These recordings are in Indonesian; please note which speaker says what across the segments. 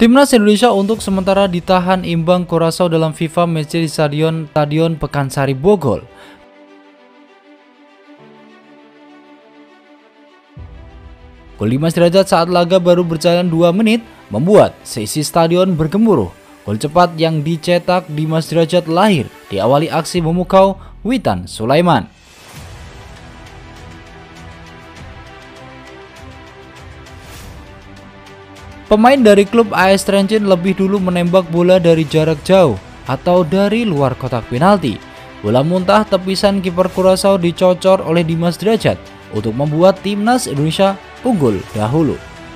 Speaker 1: Timnas Indonesia untuk sementara ditahan imbang Curaçao dalam FIFA match di Stadion Pekansari Bogor. Gol Dimas Derajat saat laga baru berjalan 2 menit membuat seisi stadion bergemuruh. Gol cepat yang dicetak Dimas Derajat lahir diawali aksi memukau Witan Sulaiman. Pemain dari klub AS Trenčín lebih dulu menembak bola dari jarak jauh atau dari luar kotak penalti. Bola muntah tepisan kiper Curaçao dicocor oleh Dimas Derajat untuk membuat Timnas Indonesia unggul dahulu.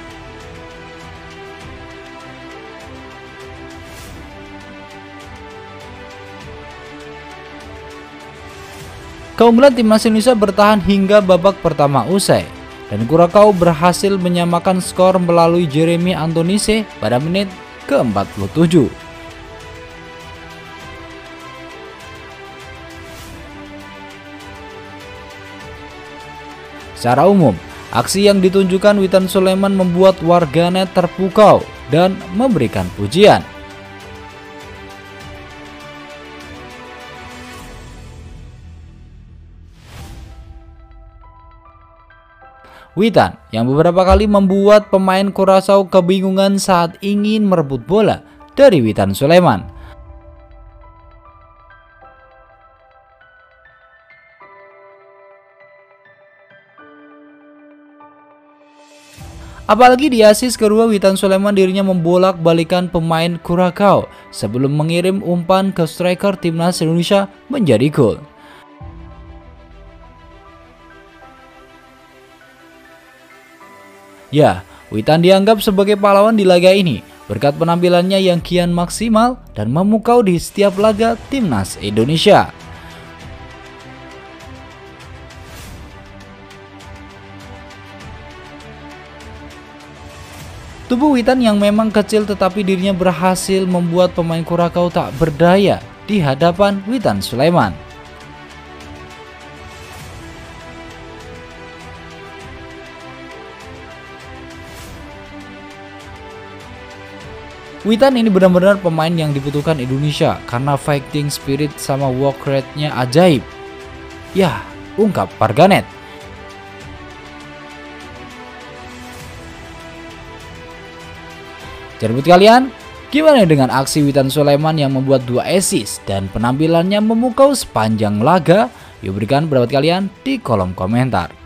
Speaker 1: Keunggulan Timnas Indonesia bertahan hingga babak pertama usai. Dan Curaçao berhasil menyamakan skor melalui Jeremy Antonise pada menit ke-47. Secara umum, aksi yang ditunjukkan Witan Sulaiman membuat warganet terpukau dan memberikan pujian. Witan yang beberapa kali membuat pemain Curaçao kebingungan saat ingin merebut bola dari Witan Sulaiman. Apalagi di asis kedua, Witan Sulaiman dirinya membolak-balikan pemain Curaçao sebelum mengirim umpan ke striker Timnas Indonesia menjadi gol. Ya, Witan dianggap sebagai pahlawan di laga ini berkat penampilannya yang kian maksimal dan memukau di setiap laga Timnas Indonesia. Tubuh Witan yang memang kecil tetapi dirinya berhasil membuat pemain Curaçao tak berdaya di hadapan Witan Sulaiman. Witan ini benar-benar pemain yang dibutuhkan Indonesia karena fighting spirit sama work rate-nya ajaib. Ya, ungkap warganet. Jadi buat kalian, gimana dengan aksi Witan Sulaiman yang membuat 2 assist dan penampilannya memukau sepanjang laga? Yuk berikan pendapat kalian di kolom komentar.